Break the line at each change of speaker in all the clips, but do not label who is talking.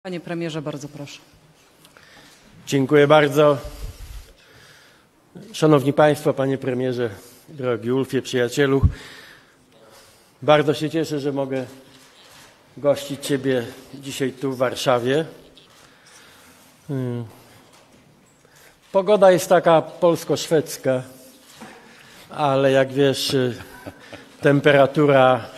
Panie premierze, bardzo proszę.
Dziękuję bardzo. Szanowni Państwo, Panie Premierze, drogi Ulfie, przyjacielu, bardzo się cieszę, że mogę gościć Ciebie dzisiaj tu w Warszawie. Pogoda jest taka polsko-szwedzka, ale jak wiesz, temperatura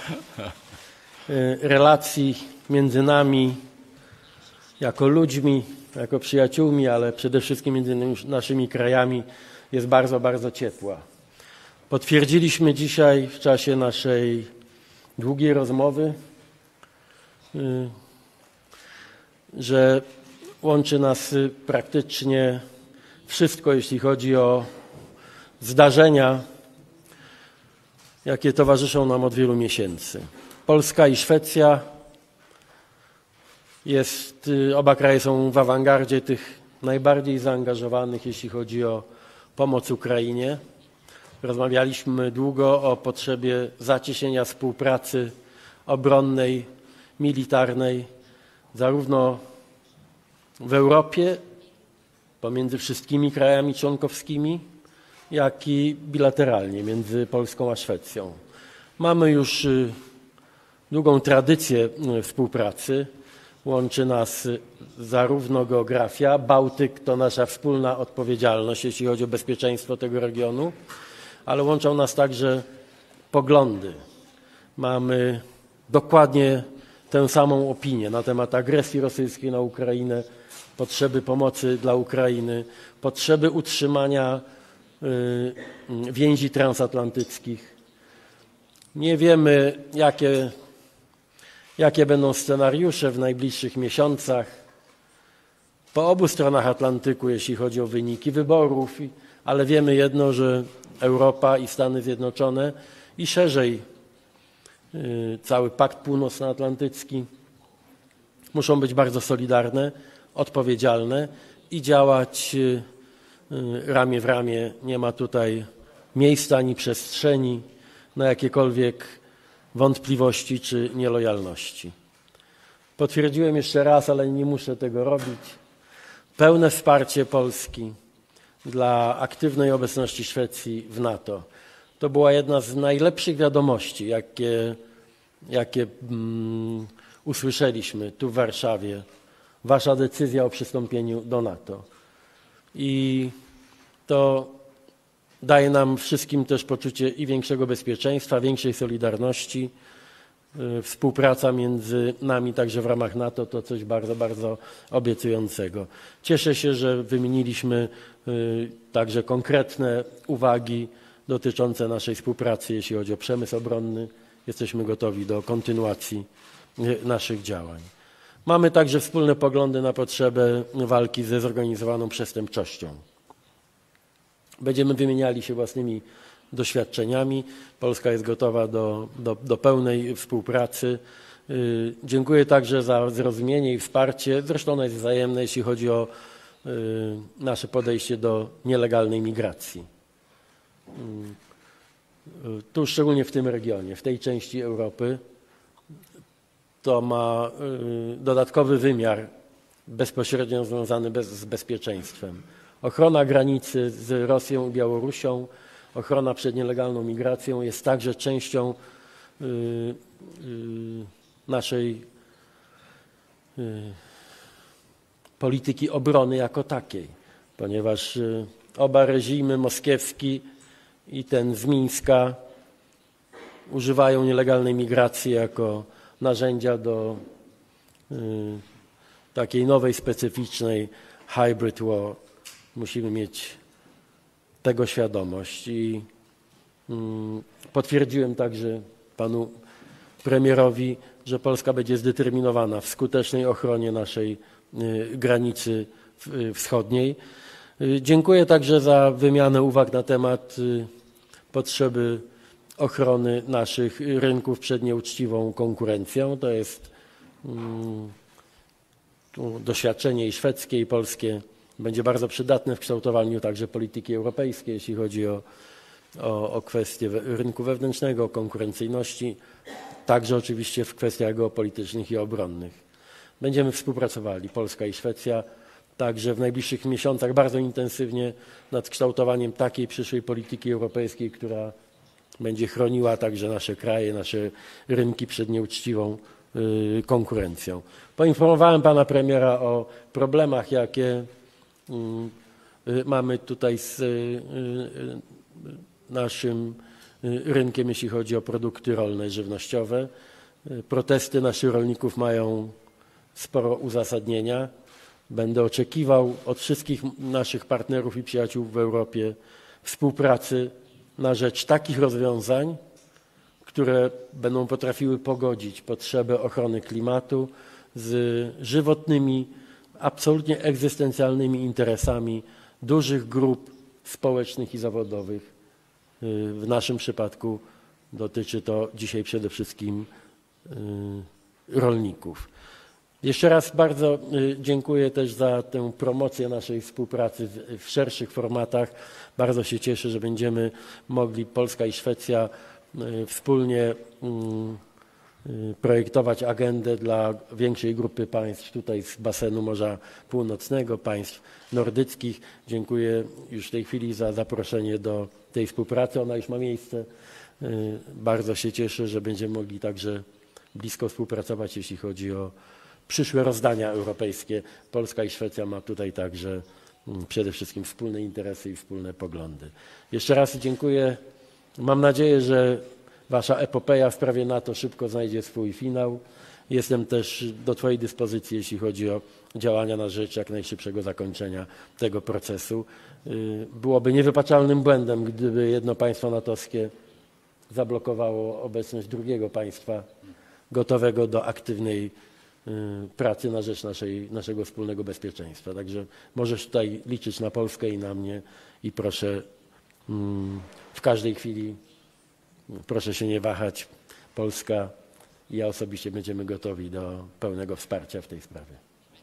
relacji między nami jako ludźmi, jako przyjaciółmi, ale przede wszystkim między naszymi krajami jest bardzo, bardzo ciepła. Potwierdziliśmy dzisiaj w czasie naszej długiej rozmowy, że łączy nas praktycznie wszystko, jeśli chodzi o zdarzenia, jakie towarzyszą nam od wielu miesięcy. Polska i Szwecja oba kraje są w awangardzie tych najbardziej zaangażowanych, jeśli chodzi o pomoc Ukrainie. Rozmawialiśmy długo o potrzebie zacieśnienia współpracy obronnej, militarnej, zarówno w Europie, pomiędzy wszystkimi krajami członkowskimi, jak i bilateralnie między Polską a Szwecją. Mamy już długą tradycję współpracy. Łączy nas zarówno geografia, Bałtyk to nasza wspólna odpowiedzialność, jeśli chodzi o bezpieczeństwo tego regionu, ale łączą nas także poglądy. Mamy dokładnie tę samą opinię na temat agresji rosyjskiej na Ukrainę, potrzeby pomocy dla Ukrainy, potrzeby utrzymania więzi transatlantyckich. Nie wiemy, jakie będą scenariusze w najbliższych miesiącach po obu stronach Atlantyku, jeśli chodzi o wyniki wyborów, ale wiemy jedno, że Europa i Stany Zjednoczone i szerzej cały Pakt Północnoatlantycki muszą być bardzo solidarne, odpowiedzialne i działać ramię w ramię. Nie ma tutaj miejsca ani przestrzeni na jakiekolwiek wątpliwości czy nielojalności. Potwierdziłem jeszcze raz, ale nie muszę tego robić, pełne wsparcie Polski dla aktywnej obecności Szwecji w NATO. To była jedna z najlepszych wiadomości, jakie usłyszeliśmy tu w Warszawie. Wasza decyzja o przystąpieniu do NATO. I to daje nam wszystkim też poczucie i większego bezpieczeństwa, większej solidarności. Współpraca między nami także w ramach NATO to coś bardzo, bardzo obiecującego. Cieszę się, że wymieniliśmy także konkretne uwagi dotyczące naszej współpracy, jeśli chodzi o przemysł obronny. Jesteśmy gotowi do kontynuacji naszych działań. Mamy także wspólne poglądy na potrzebę walki ze zorganizowaną przestępczością. Będziemy wymieniali się własnymi doświadczeniami. Polska jest gotowa do pełnej współpracy. Dziękuję także za zrozumienie i wsparcie. Zresztą ono jest wzajemne, jeśli chodzi o nasze podejście do nielegalnej migracji. Tu szczególnie w tym regionie, w tej części Europy, to ma dodatkowy wymiar bezpośrednio związany z bezpieczeństwem. Ochrona granicy z Rosją i Białorusią, ochrona przed nielegalną migracją jest także częścią naszej polityki obrony jako takiej, ponieważ oba reżimy, moskiewski i ten z Mińska, używają nielegalnej migracji jako narzędzia do takiej nowej, specyficznej hybrid war. Musimy mieć tego świadomość i potwierdziłem także panu premierowi, że Polska będzie zdeterminowana w skutecznej ochronie naszej granicy wschodniej. Dziękuję także za wymianę uwag na temat potrzeby ochrony naszych rynków przed nieuczciwą konkurencją. To jest doświadczenie i szwedzkie, i polskie będzie bardzo przydatne w kształtowaniu także polityki europejskiej, jeśli chodzi o kwestie rynku wewnętrznego, konkurencyjności, także oczywiście w kwestiach geopolitycznych i obronnych. Będziemy współpracowali, Polska i Szwecja, także w najbliższych miesiącach bardzo intensywnie nad kształtowaniem takiej przyszłej polityki europejskiej, która będzie chroniła także nasze kraje, nasze rynki przed nieuczciwą konkurencją. Poinformowałem pana premiera o problemach, jakie mamy tutaj z naszym rynkiem, jeśli chodzi o produkty rolne, żywnościowe. Protesty naszych rolników mają sporo uzasadnienia. Będę oczekiwał od wszystkich naszych partnerów i przyjaciół w Europie współpracy na rzecz takich rozwiązań, które będą potrafiły pogodzić potrzebę ochrony klimatu z żywotnymi, absolutnie egzystencjalnymi interesami dużych grup społecznych i zawodowych. W naszym przypadku dotyczy to dzisiaj przede wszystkim rolników. Jeszcze raz bardzo dziękuję też za tę promocję naszej współpracy w szerszych formatach. Bardzo się cieszę, że będziemy mogli, Polska i Szwecja, wspólnie projektować agendę dla większej grupy państw tutaj z basenu Morza Północnego, państw nordyckich. Dziękuję już w tej chwili za zaproszenie do tej współpracy. Ona już ma miejsce. Bardzo się cieszę, że będziemy mogli także blisko współpracować, jeśli chodzi o przyszłe rozdania europejskie. Polska i Szwecja ma tutaj także przede wszystkim wspólne interesy i wspólne poglądy. Jeszcze raz dziękuję. Mam nadzieję, że wasza epopeja w sprawie NATO szybko znajdzie swój finał. Jestem też do twojej dyspozycji, jeśli chodzi o działania na rzecz jak najszybszego zakończenia tego procesu. Byłoby niewybaczalnym błędem, gdyby jedno państwo natowskie zablokowało obecność drugiego państwa gotowego do aktywnej pracy na rzecz naszego wspólnego bezpieczeństwa. Także możesz tutaj liczyć na Polskę i na mnie i proszę w każdej chwili, proszę się nie wahać. Polska i ja osobiście będziemy gotowi do pełnego wsparcia w tej sprawie.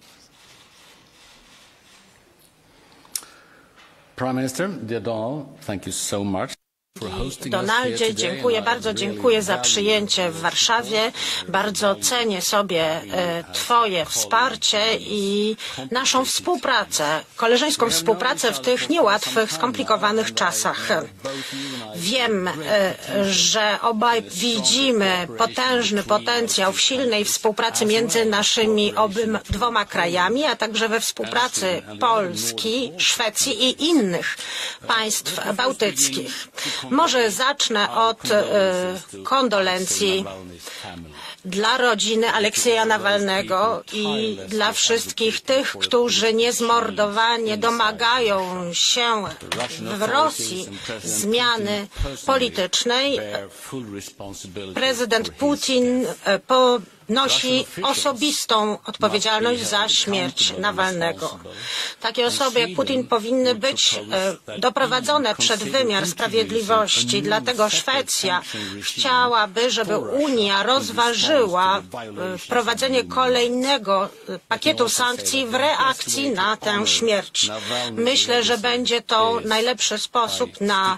Prime Minister, dear Donald, thank you so much.
Donaldzie, dziękuję za przyjęcie w Warszawie. Bardzo cenię sobie twoje wsparcie i naszą współpracę, koleżeńską współpracę w tych niełatwych, skomplikowanych czasach. Wiem, że obaj widzimy potężny potencjał w silnej współpracy między naszymi dwoma krajami, a także we współpracy Polski, Szwecji i innych państw bałtyckich. Może zacznę od kondolencji dla rodziny Aleksieja Nawalnego i dla wszystkich tych, którzy niezmordowanie domagają się w Rosji zmiany politycznej. Prezydent Putin nosi osobistą odpowiedzialność za śmierć Nawalnego. Takie osoby jak Putin powinny być doprowadzone przed wymiar sprawiedliwości. Dlatego Szwecja chciałaby, żeby Unia rozważyła wprowadzenie kolejnego pakietu sankcji w reakcji na tę śmierć. Myślę, że będzie to najlepszy sposób na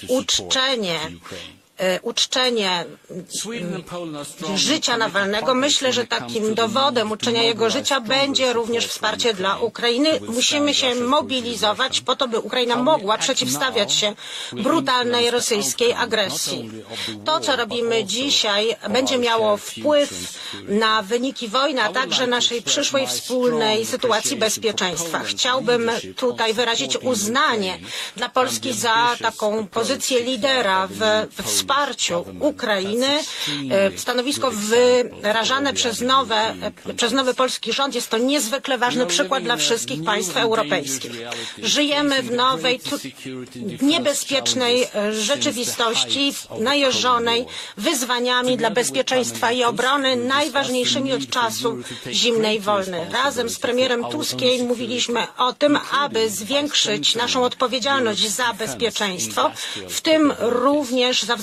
uczczenie życia Nawalnego. Myślę, że takim dowodem uczczenia jego życia będzie również wsparcie dla Ukrainy. Musimy się mobilizować po to, by Ukraina mogła przeciwstawiać się brutalnej rosyjskiej agresji. To, co robimy dzisiaj, będzie miało wpływ na wyniki wojny, a także naszej przyszłej wspólnej sytuacji bezpieczeństwa. Chciałbym tutaj wyrazić uznanie dla Polski za taką pozycję lidera w wsparciu Ukrainy. Stanowisko wyrażane przez nowy polski rząd jest to niezwykle ważny przykład dla wszystkich państw europejskich. Żyjemy w nowej, niebezpiecznej rzeczywistości, najeżonej wyzwaniami dla bezpieczeństwa i obrony najważniejszymi od czasu zimnej wojny. Razem z premierem Tuskiem mówiliśmy o tym, aby zwiększyć naszą odpowiedzialność za bezpieczeństwo, w tym również za wzmocnienie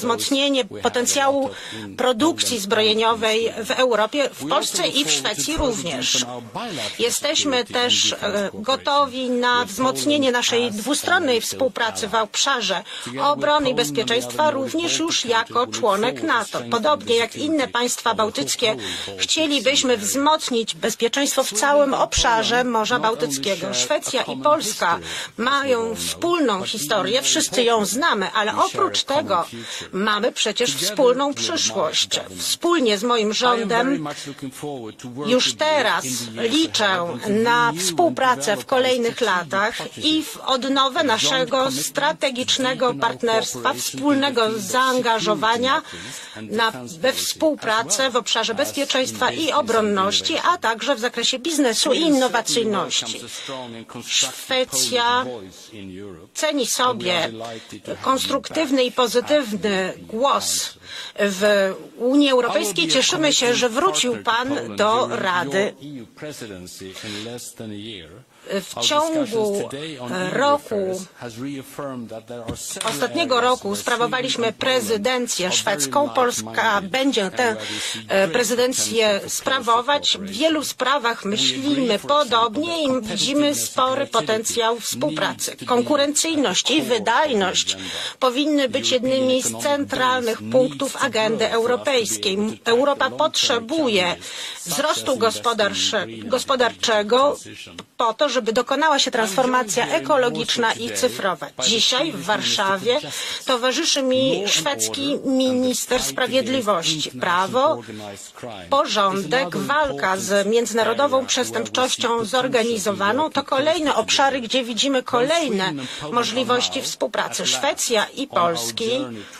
wzmocnienie potencjału produkcji zbrojeniowej w Europie, w Polsce i w Szwecji również. Jesteśmy też gotowi na wzmocnienie naszej dwustronnej współpracy w obszarze obrony i bezpieczeństwa, również już jako członek NATO. Podobnie jak inne państwa bałtyckie, chcielibyśmy wzmocnić bezpieczeństwo w całym obszarze Morza Bałtyckiego. Szwecja i Polska mają wspólną historię, wszyscy ją znamy, ale oprócz tego mamy przecież wspólną przyszłość. Wspólnie z moim rządem już teraz liczę na współpracę w kolejnych latach i w odnowę naszego strategicznego partnerstwa, wspólnego zaangażowania we współpracę w obszarze bezpieczeństwa i obronności, a także w zakresie biznesu i innowacyjności. Szwecja ceni sobie konstruktywny i pozytywny głos w Unii Europejskiej. Cieszymy się, że wrócił Pan do Rady. W ciągu ostatniego roku sprawowaliśmy prezydencję szwedzką. Polska będzie tę prezydencję sprawować. W wielu sprawach myślimy podobnie i widzimy spory potencjał współpracy. Konkurencyjność i wydajność powinny być jednymi z centralnych punktów agendy europejskiej. Europa potrzebuje wzrostu gospodarczego po to, żeby dokonała się transformacja ekologiczna i cyfrowa. Dzisiaj w Warszawie towarzyszy mi szwedzki minister sprawiedliwości. Prawo, porządek, walka z międzynarodową przestępczością zorganizowaną to kolejne obszary, gdzie widzimy kolejne możliwości współpracy. Szwecja i Polski.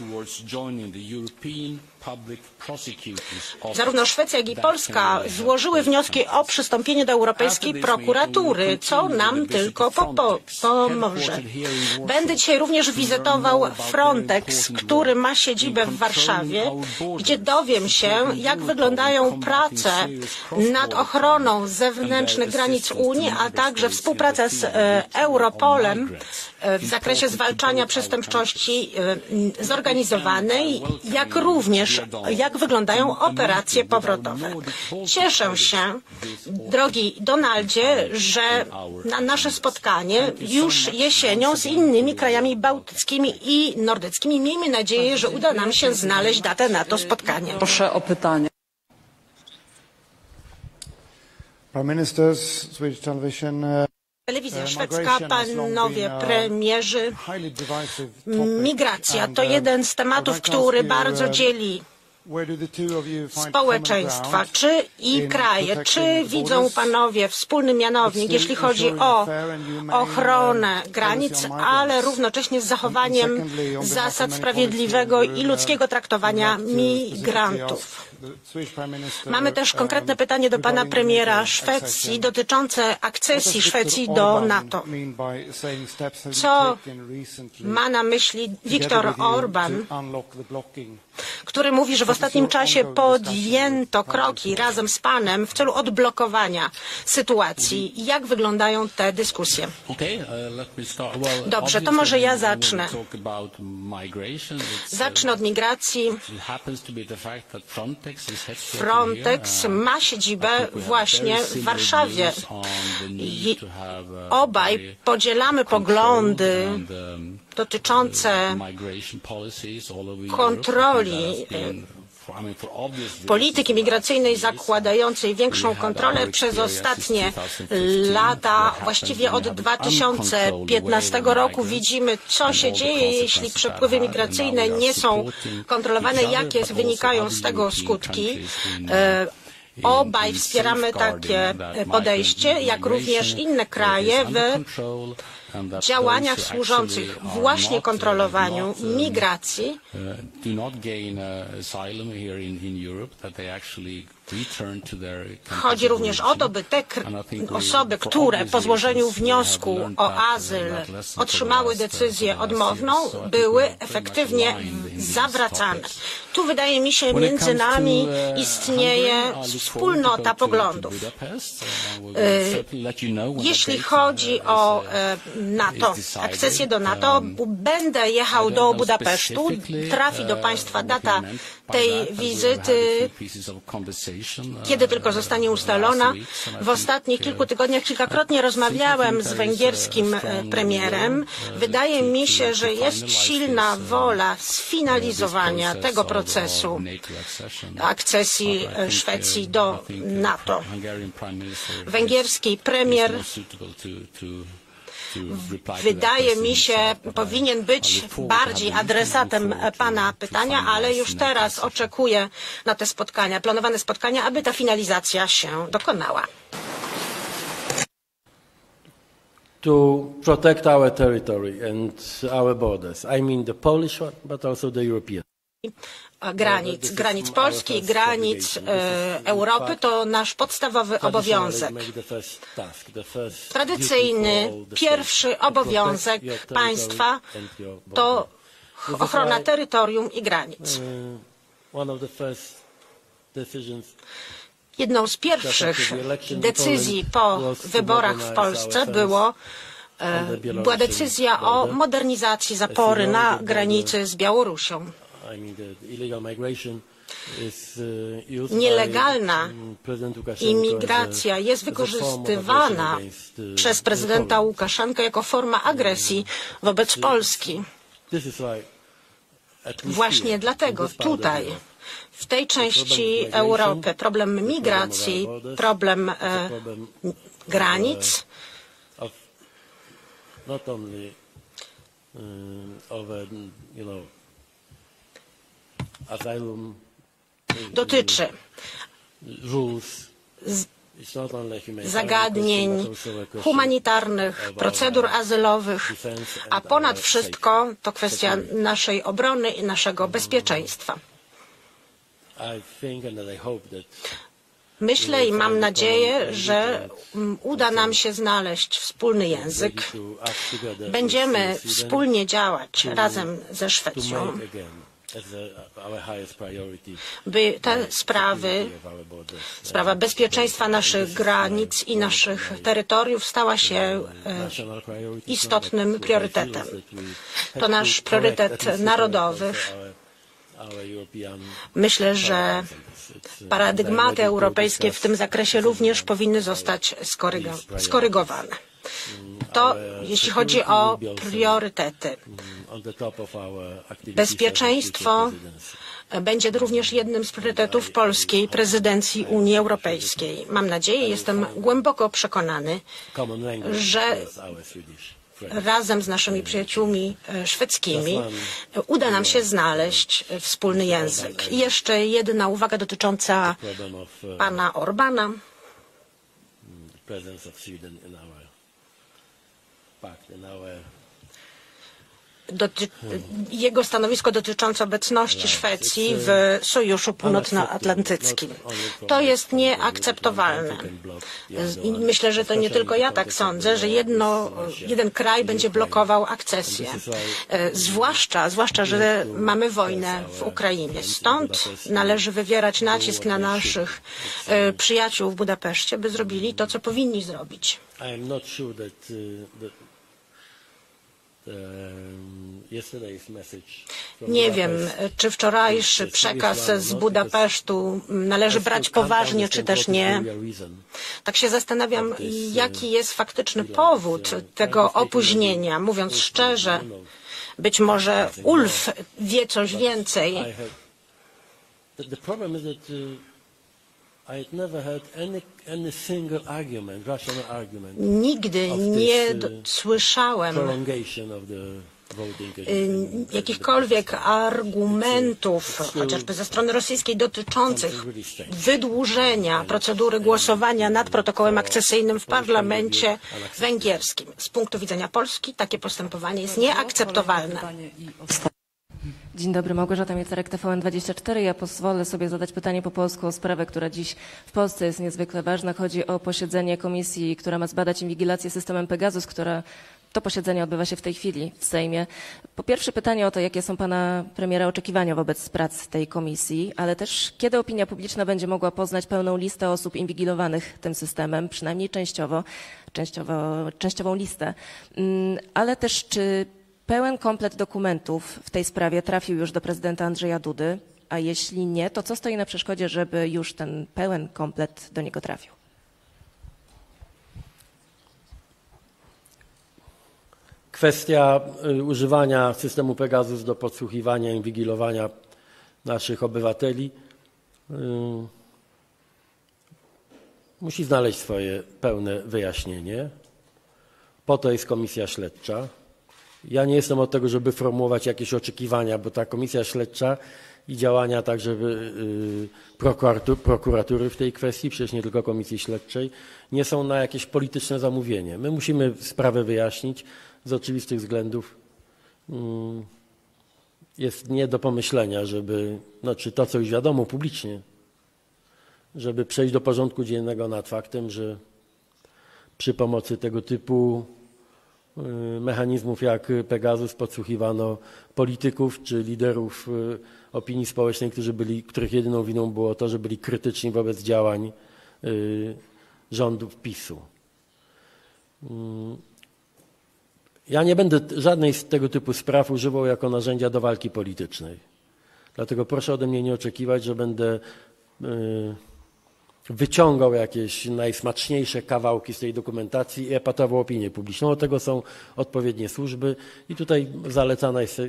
Zarówno Szwecja, jak i Polska złożyły wnioski o przystąpienie do Europejskiej Prokuratury, co nam tylko pomoże. Będę dzisiaj również wizytował Frontex, który ma siedzibę w Warszawie, gdzie dowiem się, jak wyglądają prace nad ochroną zewnętrznych granic Unii, a także współpraca z Europolem w zakresie zwalczania przestępczości zorganizowanej, jak również jak wyglądają operacje powrotowe. Cieszę się, drogi Donaldzie, że na nasze spotkanie już jesienią z innymi krajami bałtyckimi i nordyckimi. Miejmy nadzieję, że uda nam się znaleźć datę na to spotkanie.
Proszę o pytanie.
Prime Minister, Swedish Television.
Telewizja szwedzka, panowie premierzy, migracja to jeden z tematów, który bardzo dzieli społeczeństwa, czy i kraje. Czy widzą panowie wspólny mianownik, jeśli chodzi o ochronę granic, ale równocześnie z zachowaniem zasad sprawiedliwego i ludzkiego traktowania migrantów? Mamy też konkretne pytanie do pana premiera Szwecji dotyczące akcesji Szwecji do NATO. Co ma na myśli Viktor Orban, który mówi, że w ostatnim czasie podjęto kroki razem z panem w celu odblokowania sytuacji. Jak wyglądają te dyskusje? Dobrze, to może ja zacznę. Zacznę od migracji. Frontex ma siedzibę właśnie w Warszawie. Obaj podzielamy poglądy dotyczące kontroli polityki migracyjnej zakładającej większą kontrolę przez ostatnie lata, właściwie od 2015 roku widzimy, co się dzieje, jeśli przepływy migracyjne nie są kontrolowane, jakie wynikają z tego skutki. Obaj wspieramy takie podejście, jak również inne kraje w działaniach służących właśnie kontrolowaniu migracji Chodzi również o to, by te osoby, które po złożeniu wniosku o azyl otrzymały decyzję odmowną, były efektywnie zawracane. Tu wydaje mi się między nami istnieje wspólnota poglądów. Jeśli chodzi o NATO, akcesję do NATO, będę jechał do Budapesztu, trafi do Państwa data tej wizyty, kiedy tylko zostanie ustalona. W ostatnich kilku tygodniach kilkakrotnie rozmawiałem z węgierskim premierem. Wydaje mi się, że jest silna wola sfinalizowania tego procesu akcesji Szwecji do NATO. Węgierski premier, wydaje mi się, powinien być bardziej adresatem Pana pytania, ale już teraz oczekuję na te spotkania, planowane spotkania, aby ta finalizacja się dokonała.
To protect our territory and our borders. I mean the Polish one, but also the European.
Granic Polski, granic Europy to nasz podstawowy obowiązek. Tradycyjny, pierwszy obowiązek państwa to ochrona terytorium i granic. Jedną z pierwszych decyzji po wyborach w Polsce była decyzja o modernizacji zapory na granicy z Białorusią. Nielegalna imigracja jest wykorzystywana przez prezydenta Łukaszenkę jako forma agresji wobec Polski. Właśnie dlatego tutaj, w tej części Europy, problem migracji, problem granic dotyczy zagadnień humanitarnych, procedur azylowych, a ponad wszystko to kwestia naszej obrony i naszego bezpieczeństwa. Myślę i mam nadzieję, że uda nam się znaleźć wspólny język. Będziemy wspólnie działać razem ze Szwecją, by te sprawy, sprawa bezpieczeństwa naszych granic i naszych terytoriów stała się istotnym priorytetem. To nasz priorytet narodowy. Myślę, że paradygmaty europejskie w tym zakresie również powinny zostać skorygowane. To jeśli chodzi o priorytety. Bezpieczeństwo będzie również jednym z priorytetów polskiej prezydencji Unii Europejskiej. Mam nadzieję, jestem głęboko przekonany, że razem z naszymi przyjaciółmi szwedzkimi uda nam się znaleźć wspólny język. I jeszcze jedna uwaga dotycząca pana Orbana. Jego stanowisko dotyczące obecności Szwecji w Sojuszu Północnoatlantyckim. To jest nieakceptowalne. I myślę, że to nie tylko ja tak sądzę, że jeden kraj będzie blokował akcesję. Zwłaszcza, że mamy wojnę w Ukrainie. Stąd należy wywierać nacisk na naszych przyjaciół w Budapeszcie, by zrobili to, co powinni zrobić. Nie wiem, czy wczorajszy przekaz z Budapesztu należy brać poważnie, czy też nie. Tak się zastanawiam, jaki jest faktyczny powód tego opóźnienia. Mówiąc szczerze, być może Ulf wie coś więcej. Nigdy nie słyszałem jakichkolwiek argumentów, chociażby ze strony rosyjskiej, dotyczących wydłużenia procedury głosowania nad protokołem akcesyjnym w parlamencie węgierskim. Z punktu widzenia Polski takie postępowanie jest nieakceptowalne.
Dzień dobry, Małgorzata Miecarek, TVN24. Ja pozwolę sobie zadać pytanie po polsku o sprawę, która dziś w Polsce jest niezwykle ważna. Chodzi o posiedzenie komisji, która ma zbadać inwigilację systemem Pegasus, to posiedzenie odbywa się w tej chwili w Sejmie. Po pierwsze pytanie o to, jakie są pana premiera oczekiwania wobec prac tej komisji, ale też kiedy opinia publiczna będzie mogła poznać pełną listę osób inwigilowanych tym systemem, przynajmniej częściową listę, ale też czy pełen komplet dokumentów w tej sprawie trafił już do prezydenta Andrzeja Dudy, a jeśli nie, to co stoi na przeszkodzie, żeby już ten pełen komplet do niego trafił?
Kwestia używania systemu Pegasus do podsłuchiwania i inwigilowania naszych obywateli musi znaleźć swoje pełne wyjaśnienie. Po to jest komisja śledcza. Ja nie jestem od tego, żeby formułować jakieś oczekiwania, bo ta komisja śledcza i działania także prokuratury w tej kwestii, przecież nie tylko komisji śledczej, nie są na jakieś polityczne zamówienie. My musimy sprawę wyjaśnić. Z oczywistych względów jest nie do pomyślenia, żeby, czy to, co już wiadomo publicznie, żeby przejść do porządku dziennego nad faktem, że przy pomocy tego typu mechanizmów jak Pegasus podsłuchiwano polityków czy liderów opinii społecznej, których jedyną winą było to, że byli krytyczni wobec działań rządów PiS-u. Ja nie będę żadnej z tego typu spraw używał jako narzędzia do walki politycznej. Dlatego proszę ode mnie nie oczekiwać, że będę wyciągał jakieś najsmaczniejsze kawałki z tej dokumentacji i epatował opinię publiczną. Od tego są odpowiednie służby i tutaj zalecana jest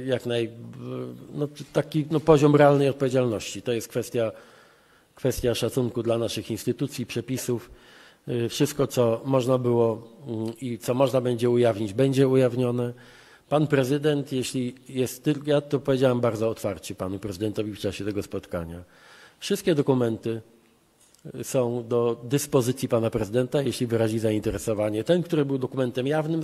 taki poziom realnej odpowiedzialności. To jest kwestia szacunku dla naszych instytucji, przepisów. Wszystko, co można było i co można będzie ujawnić, będzie ujawnione. Pan prezydent, jeśli jest tylko, ja to powiedziałem bardzo otwarcie panu prezydentowi w czasie tego spotkania, wszystkie dokumenty są do dyspozycji pana prezydenta, jeśli wyrazi zainteresowanie. Ten, który był dokumentem jawnym,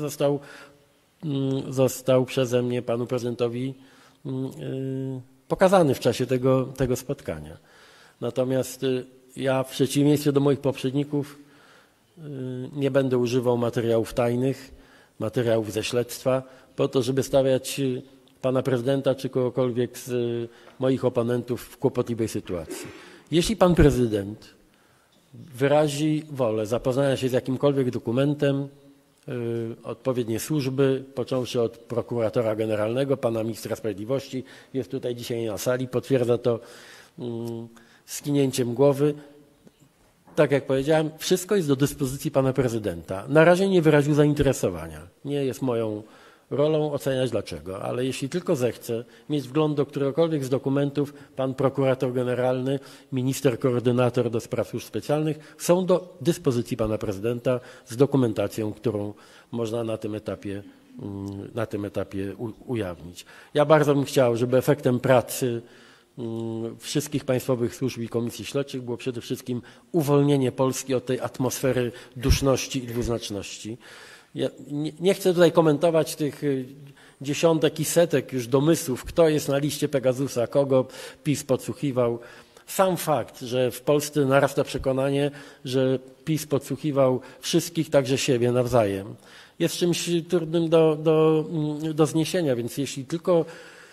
został przeze mnie panu prezydentowi pokazany w czasie tego spotkania. Natomiast ja w przeciwieństwie do moich poprzedników nie będę używał materiałów tajnych, materiałów ze śledztwa po to, żeby stawiać pana prezydenta czy kogokolwiek z moich oponentów w kłopotliwej sytuacji. Jeśli pan prezydent wyrazi wolę zapoznania się z jakimkolwiek dokumentem, odpowiednie służby, począwszy od prokuratora generalnego, pana ministra sprawiedliwości, jest tutaj dzisiaj na sali, potwierdza to skinięciem głowy. Tak jak powiedziałem, wszystko jest do dyspozycji pana prezydenta. Na razie nie wyraził zainteresowania. Nie jest moją rolą oceniać dlaczego, ale jeśli tylko zechce mieć wgląd do któregokolwiek z dokumentów, pan prokurator generalny, minister koordynator do spraw służb specjalnych są do dyspozycji pana prezydenta z dokumentacją, którą można na tym etapie ujawnić. Ja bardzo bym chciał, żeby efektem pracy wszystkich państwowych służb i komisji śledczych było przede wszystkim uwolnienie Polski od tej atmosfery duszności i dwuznaczności. Ja nie chcę tutaj komentować tych dziesiątek i setek już domysłów, kto jest na liście Pegasusa, kogo PiS podsłuchiwał. Sam fakt, że w Polsce narasta przekonanie, że PiS podsłuchiwał wszystkich, także siebie nawzajem, jest czymś trudnym do zniesienia, więc jeśli tylko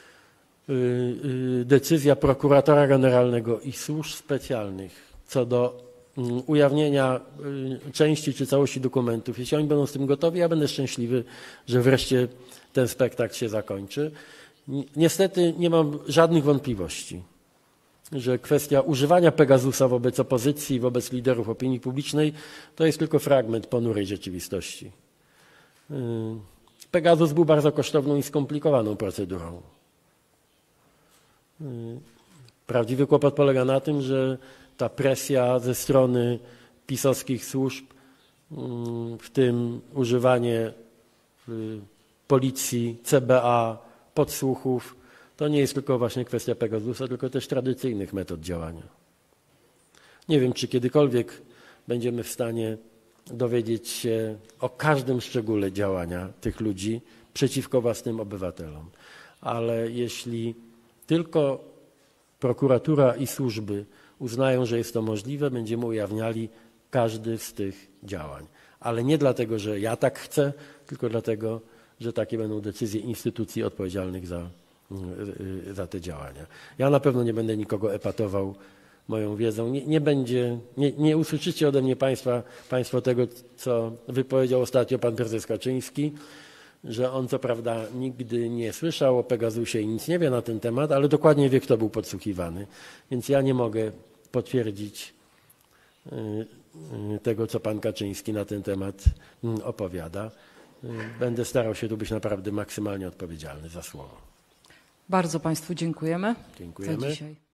decyzja prokuratora generalnego i służb specjalnych co do ujawnienia części czy całości dokumentów, jeśli oni będą z tym gotowi, ja będę szczęśliwy, że wreszcie ten spektakl się zakończy. Niestety nie mam żadnych wątpliwości, że kwestia używania Pegasusa wobec opozycji, wobec liderów opinii publicznej to jest tylko fragment ponurej rzeczywistości. Pegasus był bardzo kosztowną i skomplikowaną procedurą. Prawdziwy kłopot polega na tym, że ta presja ze strony pisowskich służb, w tym używanie policji, CBA, podsłuchów, to nie jest tylko właśnie kwestia Pegasusa, tylko też tradycyjnych metod działania. Nie wiem, czy kiedykolwiek będziemy w stanie dowiedzieć się o każdym szczególe działania tych ludzi przeciwko własnym obywatelom. Ale jeśli tylko prokuratura i służby uznają, że jest to możliwe, będziemy ujawniali każdy z tych działań. Ale nie dlatego, że ja tak chcę, tylko dlatego, że takie będą decyzje instytucji odpowiedzialnych za te działania. Ja na pewno nie będę nikogo epatował moją wiedzą. Nie usłyszycie ode mnie Państwo tego, co wypowiedział ostatnio pan prezes Kaczyński, że on co prawda nigdy nie słyszał o Pegasusie i nic nie wie na ten temat, ale dokładnie wie, kto był podsłuchiwany. Więc ja nie mogę potwierdzić tego, co pan Kaczyński na ten temat opowiada. Będę starał się tu być naprawdę maksymalnie odpowiedzialny za słowo.
Bardzo Państwu dziękujemy.
Dziękujemy.
Za dzisiaj.